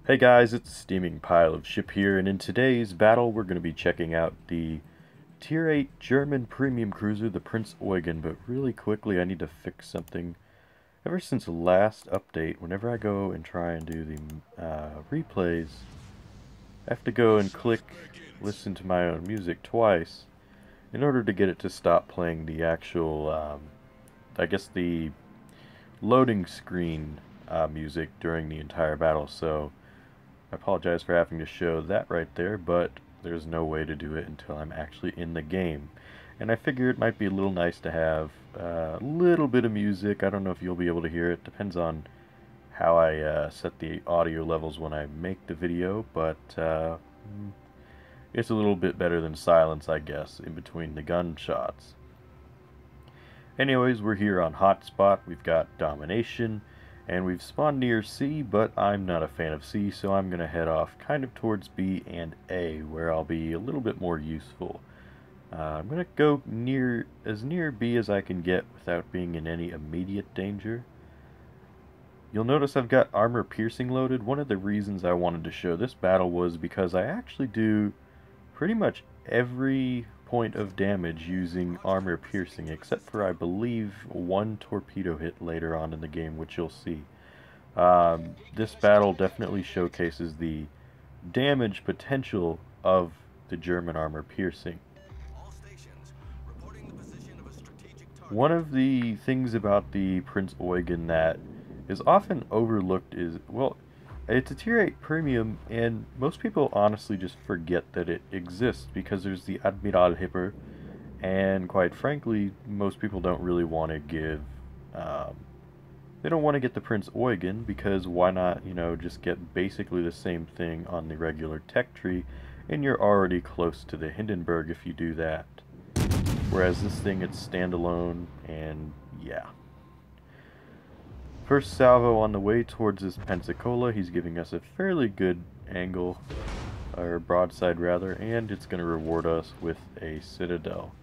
Hey guys, it's a steaming pile of ship here, and in today's battle we're going to be checking out the Tier 8 German premium cruiser, the Prinz Eugen, but really quickly I need to fix something. Ever since the last update, whenever I go and try and do the replays, I have to go and click listen to my own music twice in order to get it to stop playing the actual, I guess the loading screen music during the entire battle, so I apologize for having to show that right there, but there's no way to do it until I'm actually in the game. And I figure it might be a little nice to have a little bit of music. I don't know if you'll be able to hear it. Depends on how I set the audio levels when I make the video, but it's a little bit better than silence, I guess, in between the gunshots. Anyways, we're here on Hotspot. We've got Domination. And we've spawned near C, but I'm not a fan of C, so I'm going to head off kind of towards B and A, where I'll be a little bit more useful. I'm going to go near B as I can get without being in any immediate danger. You'll notice I've got armor piercing loaded. One of the reasons I wanted to show this battle was because I actually do pretty much every point of damage using armor piercing, except for I believe one torpedo hit later on in the game, which you'll see. This battle definitely showcases the damage potential of the German armor piercing. One of the things about the Prinz Eugen that is often overlooked is, well, it's a Tier 8 premium, and most people honestly just forget that it exists because there's the Admiral Hipper, and quite frankly, most people don't really want to give, they don't want to get the Prinz Eugen because why not, just get basically the same thing on the regular tech tree, and you're already close to the Hindenburg if you do that. Whereas this thing, it's standalone, and yeah. First salvo on the way towards this Pensacola. He's giving us a fairly good angle, or broadside rather, and it's going to reward us with a Citadel.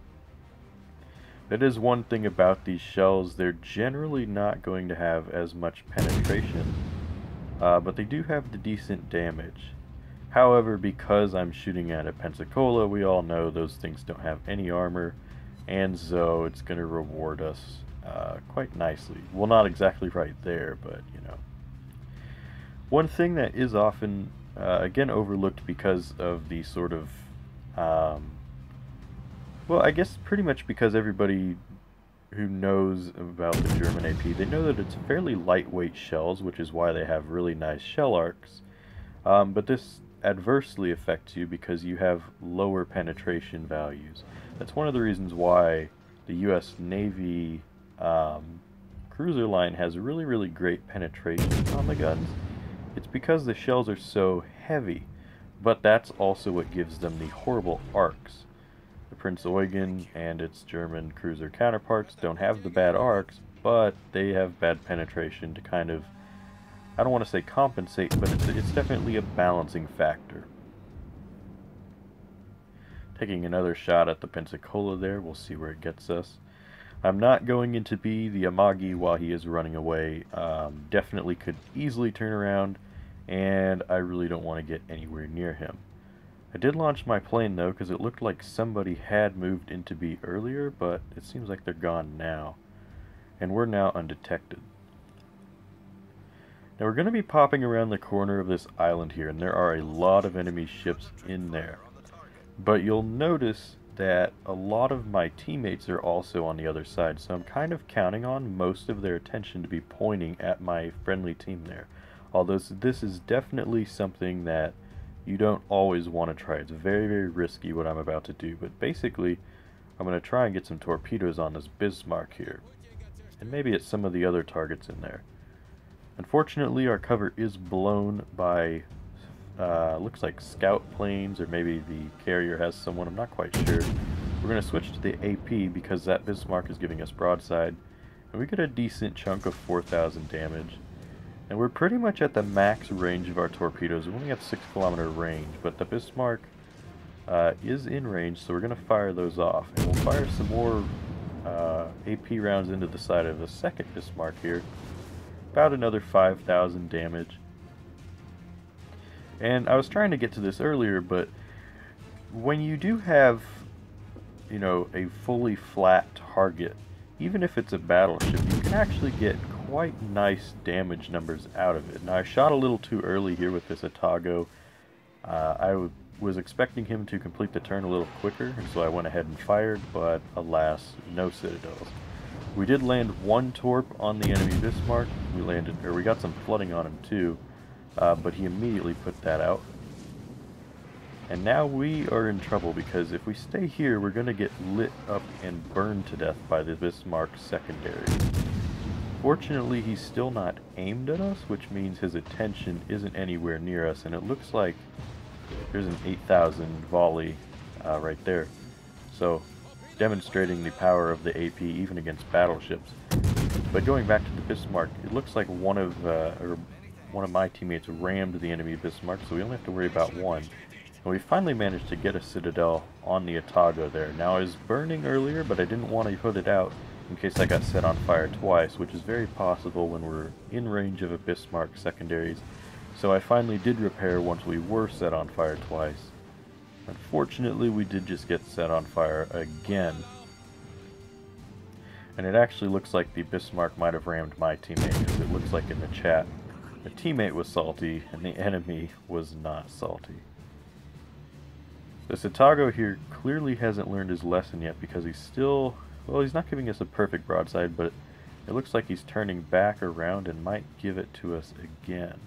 That is one thing about these shells, they're generally not going to have as much penetration, but they do have the decent damage. However, because I'm shooting at a Pensacola, we all know those things don't have any armor, and so it's going to reward us quite nicely. Well, not exactly right there, but One thing that is often, again, overlooked because of the sort of, well, I guess pretty much because everybody who knows about the German AP, they know that it's fairly lightweight shells, which is why they have really nice shell arcs. But this adversely affects you because you have lower penetration values. That's one of the reasons why the U.S. Navy cruiser line has really great penetration on the guns. It's because the shells are so heavy, but that's also what gives them the horrible arcs. The Prinz Eugen and its German cruiser counterparts don't have the bad arcs, but they have bad penetration to kind of, I don't want to say compensate, but it's definitely a balancing factor. Taking another shot at the Pensacola there, we'll see where it gets us. I'm not going into B, the Amagi, while he is running away. Definitely could easily turn around, and I really don't want to get anywhere near him. I did launch my plane, though, because it looked like somebody had moved into B earlier, but it seems like they're gone now. And we're now undetected. Now we're going to be popping around the corner of this island here, and there are a lot of enemy ships in there. But you'll notice that a lot of my teammates are also on the other side, so I'm kind of counting on most of their attention to be pointing at my friendly team there. Although this is definitely something that you don't always want to try. It's very risky what I'm about to do, but basically I'm going to try and get some torpedoes on this Bismarck here, and maybe at some of the other targets in there. Unfortunately, our cover is blown by looks like scout planes, or maybe the carrier has someone, I'm not quite sure. We're going to switch to the AP because that Bismarck is giving us broadside, and we get a decent chunk of 4,000 damage. And we're pretty much at the max range of our torpedoes. We only have 6-kilometer range, but the Bismarck is in range, so we're going to fire those off. And we'll fire some more AP rounds into the side of the second Bismarck here. About another 5,000 damage. And I was trying to get to this earlier, but when you do have, you know, a fully flat target, even if it's a battleship, you can actually get quite nice damage numbers out of it. Now, I shot a little too early here with this Atago. Was expecting him to complete the turn a little quicker, and so I went ahead and fired, but alas, no citadels. We did land one torp on the enemy Bismarck. We got some flooding on him too, but he immediately put that out. And now we are in trouble, because if we stay here, we're going to get lit up and burned to death by the Bismarck secondary. Fortunately, he's still not aimed at us, which means his attention isn't anywhere near us, and it looks like there's an 8,000 volley right there. So, demonstrating the power of the AP even against battleships. But going back to the Bismarck, it looks like one of my teammates rammed the enemy Bismarck, so we only have to worry about one. And we finally managed to get a citadel on the Atago there. Now, I was burning earlier, but I didn't want to put it out in case I got set on fire twice, which is very possible when we're in range of a Bismarck secondaries. So I finally did repair once we were set on fire twice. Unfortunately, we did just get set on fire again. And it actually looks like the Bismarck might have rammed my teammate, because it looks like in the chat the teammate was salty and the enemy was not salty. This Atago here clearly hasn't learned his lesson yet, because he's still, well, he's not giving us a perfect broadside, but it looks like he's turning back around and might give it to us again.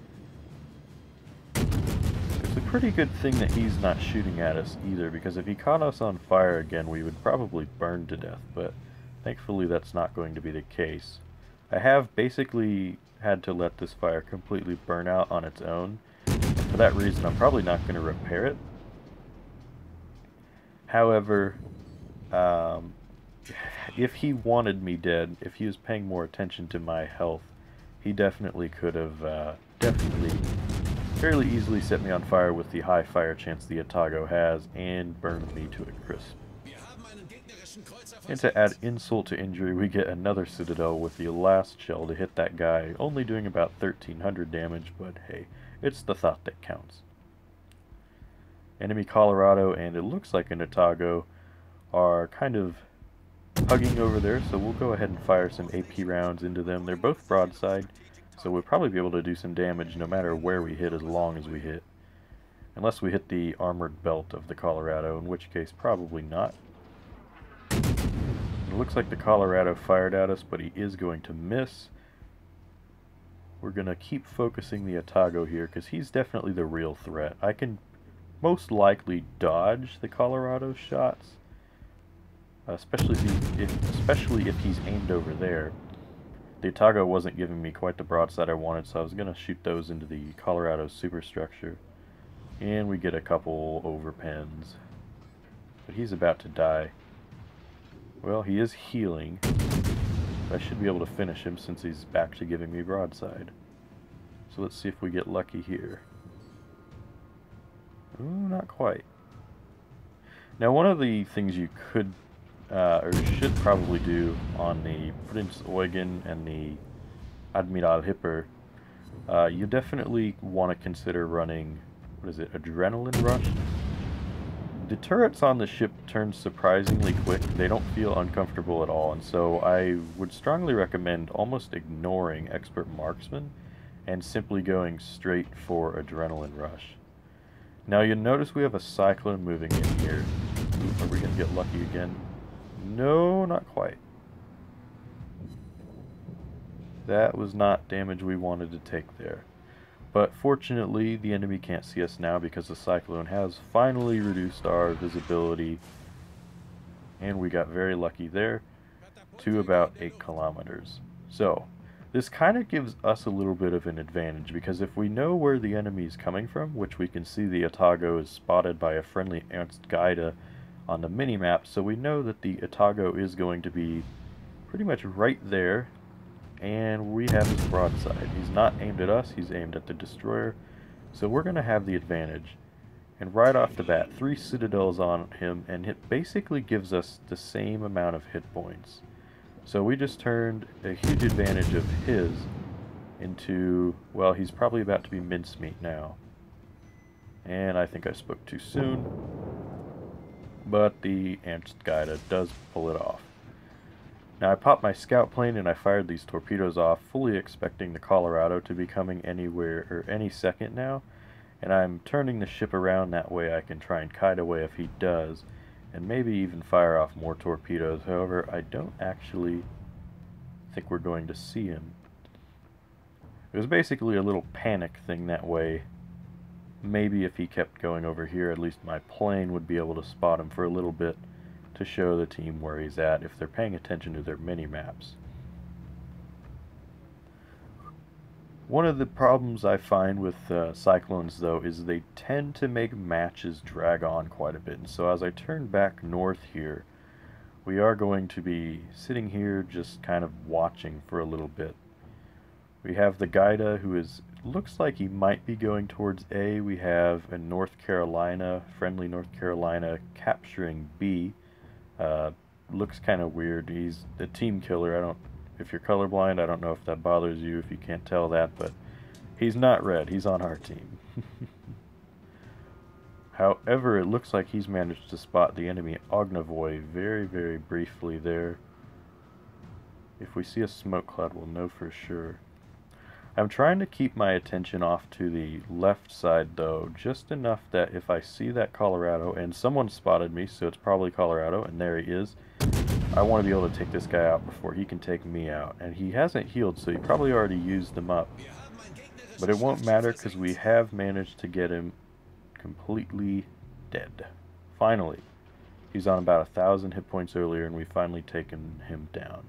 It's a pretty good thing that he's not shooting at us either, because if he caught us on fire again, we would probably burn to death, but thankfully that's not going to be the case. I have basically had to let this fire completely burn out on its own, and for that reason I'm probably not going to repair it. However, if he wanted me dead, if he was paying more attention to my health, he definitely could have fairly easily set me on fire with the high fire chance the Atago has and burned me to a crisp. And to add insult to injury, we get another citadel with the last shell to hit that guy, only doing about 1,300 damage, but hey, it's the thought that counts. Enemy Colorado and it looks like an Atago are kind of hugging over there, so we'll go ahead and fire some AP rounds into them. They're both broadside, so we'll probably be able to do some damage no matter where we hit, as long as we hit. Unless we hit the armored belt of the Colorado, in which case probably not. It looks like the Colorado fired at us, but he is going to miss. We're going to keep focusing the Atago here, because he's definitely the real threat. I can most likely dodge the Colorado shots, especially if he's aimed over there. The Atago wasn't giving me quite the broadside I wanted, so I was going to shoot those into the Colorado superstructure. And we get a couple overpens. But he's about to die. Well, he is healing. I should be able to finish him since he's back to giving me broadside. So let's see if we get lucky here. Ooh, not quite. Now, one of the things you could or should probably do on the Prinz Eugen and the Admiral Hipper, you definitely want to consider running, what is it, Adrenaline Rush? The turrets on the ship turn surprisingly quick. They don't feel uncomfortable at all, and so I would strongly recommend almost ignoring Expert Marksman and simply going straight for Adrenaline Rush. Now you'll notice we have a Cyclone moving in here. Are we going to get lucky again? No, not quite. That was not damage we wanted to take there. But fortunately, the enemy can't see us now because the Cyclone has finally reduced our visibility. And we got very lucky there to about 8 kilometers. So, this kind of gives us a little bit of an advantage, because if we know where the enemy is coming from, which we can see the Atago is spotted by a friendly Ernstgeide on the minimap, so we know that the Atago is going to be pretty much right there, and we have his broadside. He's not aimed at us, he's aimed at the destroyer, so we're going to have the advantage. And right off the bat, 3 citadels on him, and it basically gives us the same amount of hit points. So we just turned a huge advantage of his into, well, he's probably about to be mincemeat now. And I think I spoke too soon, but the Ernstgeide does pull it off. Now I popped my scout plane and I fired these torpedoes off, fully expecting the Colorado to be coming anywhere or any second now, and I'm turning the ship around that way I can try and kite away if he does, and maybe even fire off more torpedoes. However, I don't actually think we're going to see him. It was basically a little panic thing that way. Maybe if he kept going over here, at least my plane would be able to spot him for a little bit to show the team where he's at if they're paying attention to their mini-maps. One of the problems I find with Cyclones, though, is they tend to make matches drag on quite a bit. And so as I turn back north here, we are going to be sitting here just kind of watching for a little bit. We have the Gaida, who looks like he might be going towards A. We have a North Carolina, friendly North Carolina, capturing B. Looks kind of weird. He's a team killer. If you're colorblind, I don't know if that bothers you, if you can't tell that, but he's not red. He's on our team. However, it looks like he's managed to spot the enemy Ognavoy very, very briefly there. If we see a smoke cloud, we'll know for sure. I'm trying to keep my attention off to the left side, though, just enough that if I see that Colorado, and someone spotted me, so it's probably Colorado, and there he is, I want to be able to take this guy out before he can take me out. And he hasn't healed, so he probably already used them up. But it won't matter, because we have managed to get him completely dead. Finally. He's on about 1,000 hit points earlier, and we've finally taken him down.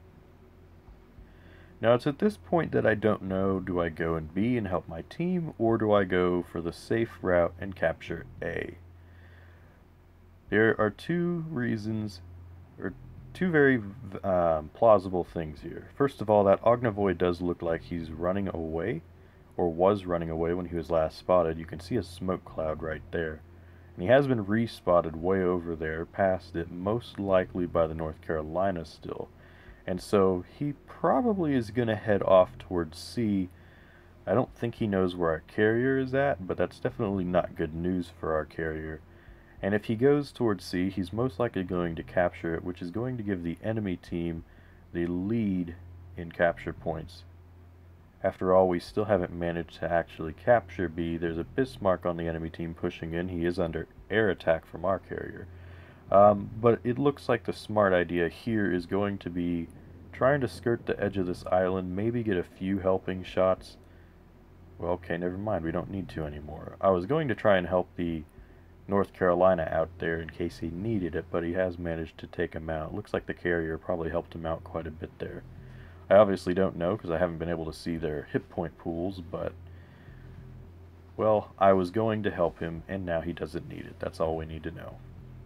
Now it's at this point that I don't know, do I go in B and help my team, or do I go for the safe route and capture A? There are two reasons, or two very plausible things here. First of all, that Ognavoy does look like he's running away, or was running away when he was last spotted. You can see a smoke cloud right there. And he has been respotted way over there, past it, most likely by the North Carolina still. And so he probably is going to head off towards C. I don't think he knows where our carrier is at, but that's definitely not good news for our carrier. And if he goes towards C, he's most likely going to capture it, which is going to give the enemy team the lead in capture points. After all, we still haven't managed to actually capture B. There's a Bismarck on the enemy team pushing in. He is under air attack from our carrier. But it looks like the smart idea here is going to be trying to skirt the edge of this island, maybe get a few helping shots. Well, okay, never mind, we don't need to anymore. I was going to try and help the North Carolina out there in case he needed it, but he has managed to take him out. Looks like the carrier probably helped him out quite a bit there. I obviously don't know because I haven't been able to see their hit point pools, but well, I was going to help him, and now he doesn't need it. That's all we need to know.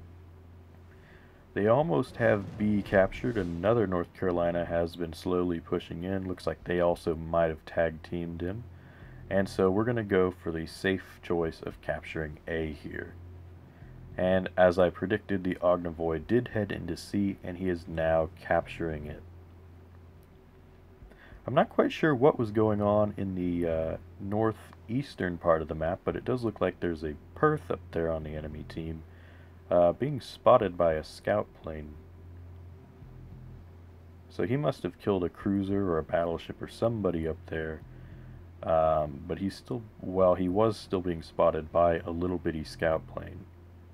They almost have B captured. Another North Carolina has been slowly pushing in. Looks like they also might have tag teamed him. And so we're going to go for the safe choice of capturing A here. And as I predicted, the Ognavoy did head into C, and he is now capturing it. I'm not quite sure what was going on in the northeastern part of the map, but it does look like there's a Perth up there on the enemy team. Being spotted by a scout plane. So he must have killed a cruiser or a battleship or somebody up there. But he's still, well, he was still being spotted by a little bitty scout plane.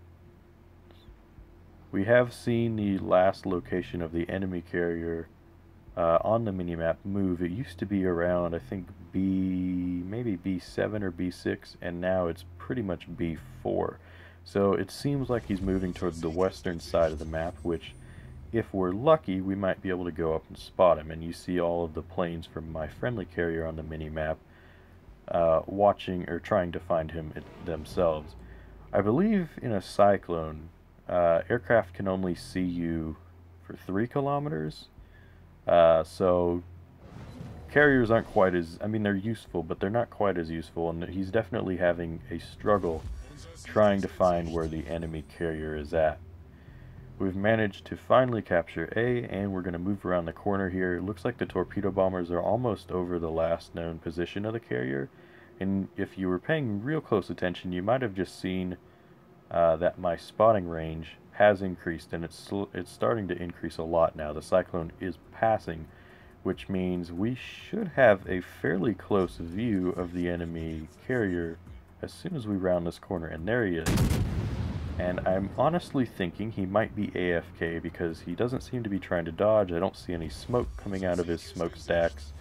We have seen the last location of the enemy carrier on the minimap move. It used to be around, I think, maybe B7 or B6, and now it's pretty much B4. So it seems like he's moving towards the western side of the map, which, if we're lucky, we might be able to go up and spot him. And you see all of the planes from my friendly carrier on the mini-map watching or trying to find him themselves. I believe in a Cyclone, aircraft can only see you for 3 kilometers. So carriers aren't quite as, I mean, they're useful, but they're not quite as useful. And he's definitely having a struggle trying to find where the enemy carrier is at. We've managed to finally capture A, and we're going to move around the corner here. It looks like the torpedo bombers are almost over the last known position of the carrier, And if you were paying real close attention, you might have just seen that my spotting range has increased, and it's starting to increase a lot now. The cyclone is passing, which means we should have a fairly close view of the enemy carrier as soon as we round this corner. And there he is. And I'm honestly thinking he might be AFK because he doesn't seem to be trying to dodge. I don't see any smoke coming out of his smokestacks.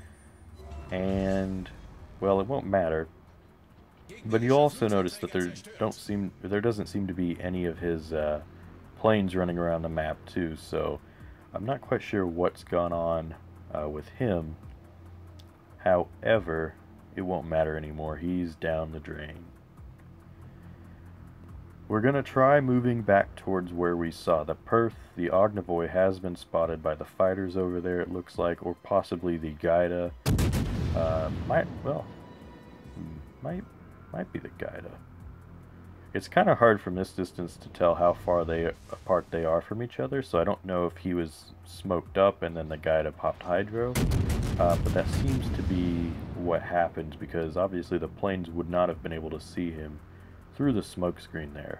And, well, it won't matter. But you also notice that there doesn't seem to be any of his planes running around the map too. So I'm not quite sure what's gone on with him. However, it won't matter anymore. He's down the drain. We're going to try moving back towards where we saw the Perth. The Ognivoy has been spotted by the fighters over there, it looks like, or possibly the Gaida. Might be the Gaida. It's kind of hard from this distance to tell how far apart they are from each other, so I don't know if he was smoked up and then the Gaida popped hydro. But that seems to be what happened, because obviously the planes would not have been able to see him through the smoke screen there.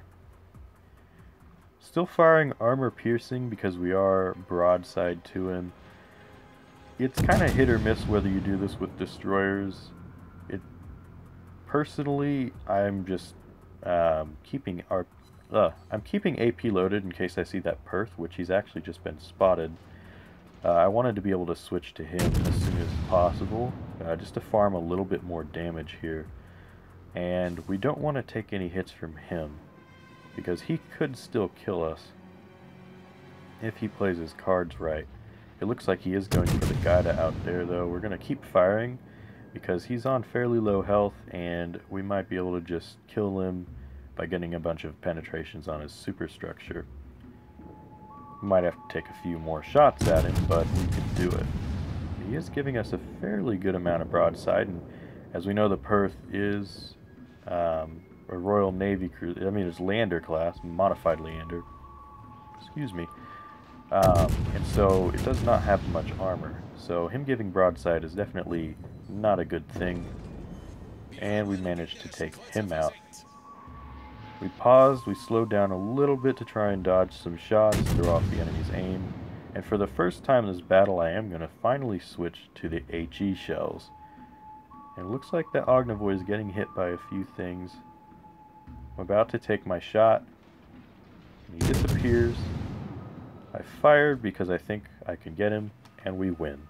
Still firing armor piercing because we are broadside to him. It's kind of hit or miss whether you do this with destroyers. Personally, I'm just keeping AP loaded in case I see that Perth, which he's actually just been spotted. I wanted to be able to switch to him as soon as possible, just to farm a little bit more damage here. And we don't want to take any hits from him, because he could still kill us if he plays his cards right. It looks like he is going for the Gaida out there, though. We're going to keep firing, because he's on fairly low health, and we might be able to just kill him by getting a bunch of penetrations on his superstructure. We might have to take a few more shots at him, but we can do it. He is giving us a fairly good amount of broadside, and as we know, the Perth is a Royal Navy cruiser. I mean, it's Lander class, modified Lander. Excuse me. And so it does not have much armor. So him giving broadside is definitely not a good thing. And we managed to take him out. We paused, we slowed down a little bit to try and dodge some shots, throw off the enemy's aim. And for the first time in this battle, I am going to finally switch to the HE shells. And it looks like that Ognivoy is getting hit by a few things. I'm about to take my shot. He disappears. I fired because I think I can get him, and we win.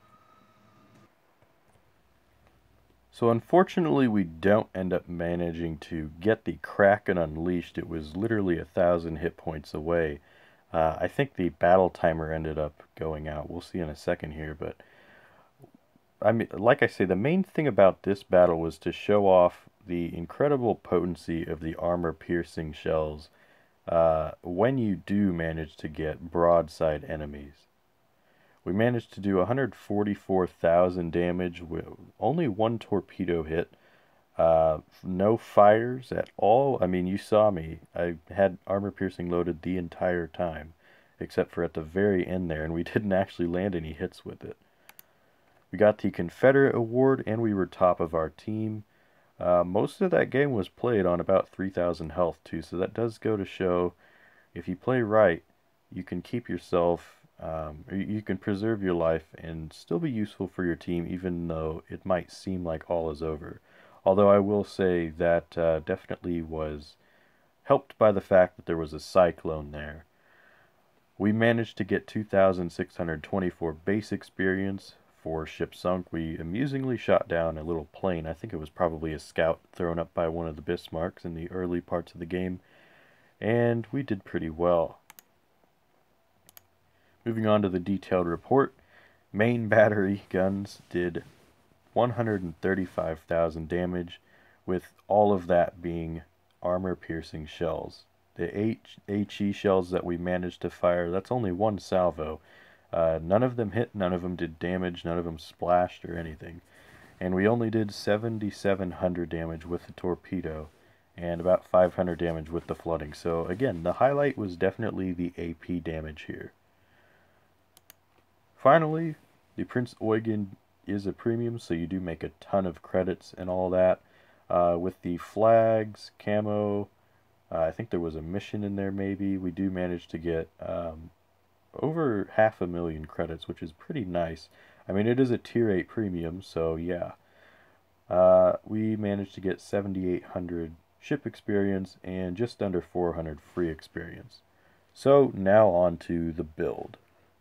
So unfortunately, we don't end up managing to get the Kraken unleashed. It was literally 1,000 hit points away. I think the battle timer ended up going out. We'll see in a second here, but I mean, like I say, the main thing about this battle was to show off the incredible potency of the armor-piercing shells when you do manage to get broadside enemies. We managed to do 144,000 damage with only one torpedo hit, no fires at all. I mean, you saw me. I had armor-piercing loaded the entire time, except for at the very end there, and we didn't actually land any hits with it. We got the Confederate Award, and we were top of our team. Most of that game was played on about 3,000 health, too, so that does go to show, if you play right, you can keep yourself, you can preserve your life and still be useful for your team, even though it might seem like all is over. Although I will say that definitely was helped by the fact that there was a cyclone there. We managed to get 2,624 base experience. For ship sunk, we amusingly shot down a little plane. I think it was probably a scout thrown up by one of the Bismarcks in the early parts of the game, and we did pretty well. Moving on to the detailed report, main battery guns did 135,000 damage, with all of that being armor-piercing shells. The HE shells that we managed to fire, that's only one salvo. None of them hit, none of them did damage, none of them splashed or anything. And we only did 7,700 damage with the torpedo, and about 500 damage with the flooding. So again, the highlight was definitely the AP damage here. Finally, the Prinz Eugen is a premium, so you do make a ton of credits and all that. With the flags, camo, I think there was a mission in there maybe. We do manage to get over 500,000 credits, which is pretty nice. I mean, it is a tier 8 premium, so yeah. We managed to get 7,800 ship experience and just under 400 free experience. So now on to the build.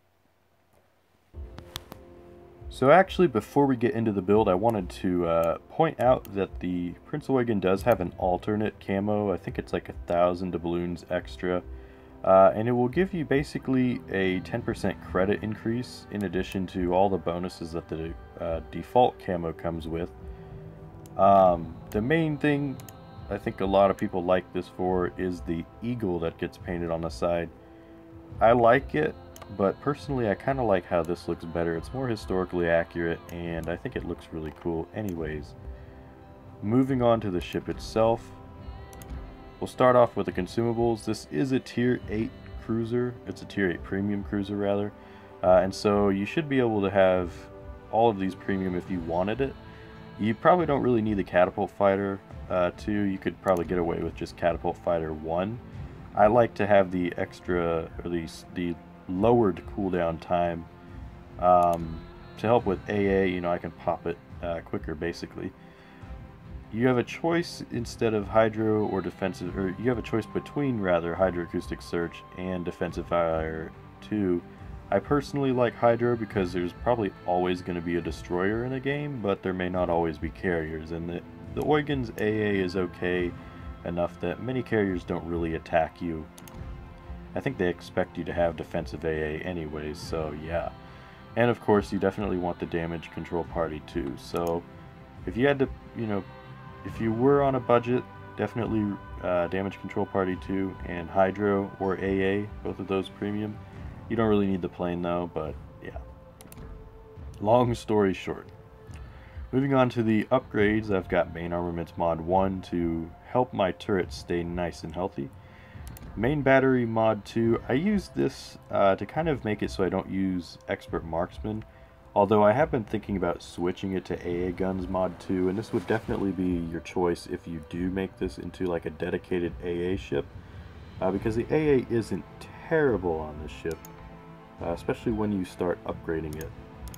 So actually, before we get into the build, I wanted to point out that the Prinz Eugen does have an alternate camo. I think it's like 1,000 doubloons extra. And it will give you basically a 10% credit increase in addition to all the bonuses that the default camo comes with. The main thing I think a lot of people like this for is the eagle that gets painted on the side. I like it, but personally I kind of like how this looks better. It's more historically accurate and I think it looks really cool anyways. Moving on to the ship itself, we'll start off with the consumables. This is a tier 8 cruiser. It's a tier 8 premium cruiser rather. And so you should be able to have all of these premium if you wanted it. You probably don't really need the catapult fighter 2. You could probably get away with just catapult fighter 1. I like to have the extra, or the lowered cooldown time to help with AA. You know, I can pop it quicker basically. You have a choice instead of hydro or defensive, or you have a choice between rather hydroacoustic search and defensive fire 2. I personally like hydro because there's probably always going to be a destroyer in the game, but there may not always be carriers, and the Eugen's AA is okay enough that many carriers don't really attack you. I think they expect you to have defensive AA anyways, so yeah. And of course you definitely want the damage control party too, so if you had to, you know, if you were on a budget, definitely damage control party 2 and hydro or AA, both of those premium. You don't really need the plane though, but yeah. Long story short. Moving on to the upgrades, I've got main armaments mod 1 to help my turrets stay nice and healthy. Main battery mod 2, I use this to kind of make it so I don't use expert marksman. Although I have been thinking about switching it to AA guns mod 2, and this would definitely be your choice if you do make this into like a dedicated AA ship. Because the AA isn't terrible on this ship. Especially when you start upgrading it.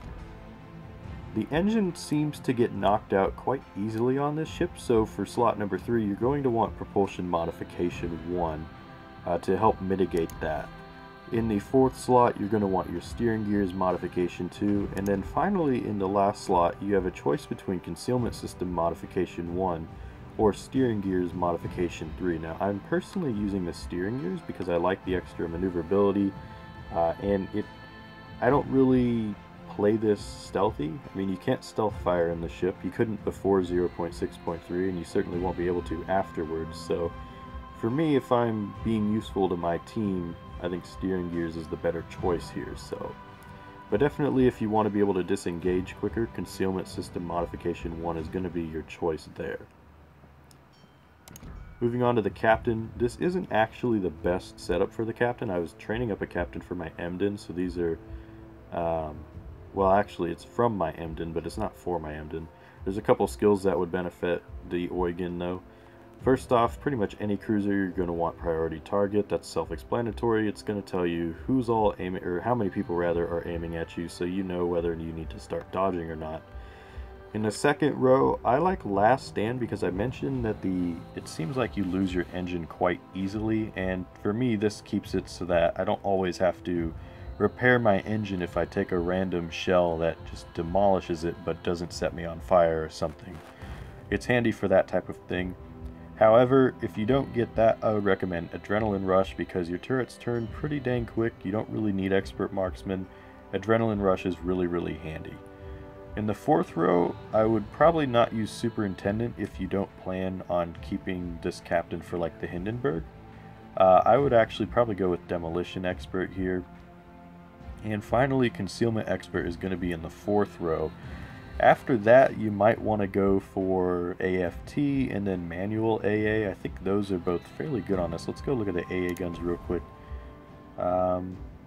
The engine seems to get knocked out quite easily on this ship, so for slot number 3 you're going to want propulsion modification 1 to help mitigate that. In the 4th slot you're going to want your steering gears modification 2, and then finally in the last slot you have a choice between concealment system modification 1 or steering gears modification 3. Now I'm personally using the steering gears because I like the extra maneuverability. And I don't really play this stealthy. I mean, you can't stealth fire in the ship. You couldn't before 0.6.3, and you certainly won't be able to afterwards. So, for me, if I'm being useful to my team, I think steering gears is the better choice here. So, but definitely, if you want to be able to disengage quicker, concealment system modification 1 is going to be your choice there. Moving on to the captain, this isn't actually the best setup for the captain. I was training up a captain for my Emden, so these are, well actually it's from my Emden, but it's not for my Emden. There's a couple skills that would benefit the Eugen though. First off, pretty much any cruiser you're going to want priority target. That's self-explanatory. It's going to tell you who's all aiming, or how many people rather are aiming at you, so you know whether you need to start dodging or not. In the second row, I like last stand because I mentioned that it seems like you lose your engine quite easily, and for me this keeps it so that I don't always have to repair my engine if I take a random shell that just demolishes it but doesn't set me on fire or something. It's handy for that type of thing. However, if you don't get that, I would recommend Adrenaline Rush because your turrets turn pretty dang quick. You don't really need expert marksman. Adrenaline Rush is really handy. In the 4th row, I would probably not use Superintendent if you don't plan on keeping this captain for like the Hindenburg. I would actually probably go with Demolition Expert here. And finally, Concealment Expert is going to be in the 4th row. After that, you might want to go for AFT and then Manual AA. I think those are both fairly good on this. Let's go look at the AA guns real quick.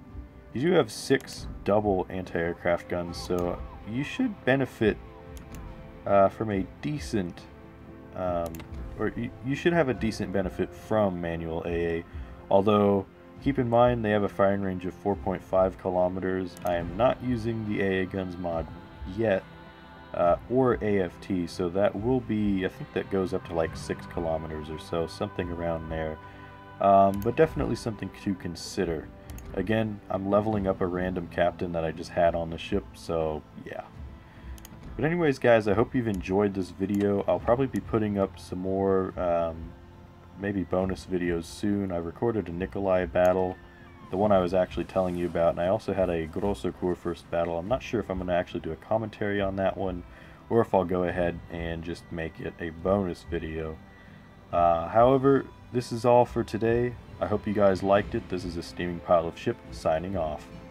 You do have 6 double anti-aircraft guns, so you should benefit from a decent, or you should have a decent benefit from manual AA. Although, keep in mind they have a firing range of 4.5 kilometers. I am not using the AA guns mod yet, or AFT, so that will be, I think that goes up to like 6 kilometers or so, something around there. But definitely something to consider. Again, I'm leveling up a random captain that I just had on the ship, so yeah. But anyways, guys, I hope you've enjoyed this video. I'll probably be putting up some more, maybe bonus videos soon. I recorded a Nikolai battle, the one I was actually telling you about, and I also had a Grosser Kurfürst battle. I'm not sure if I'm going to actually do a commentary on that one, or if I'll go ahead and just make it a bonus video. However, this is all for today. I hope you guys liked it. This is a steaming pile of ship signing off.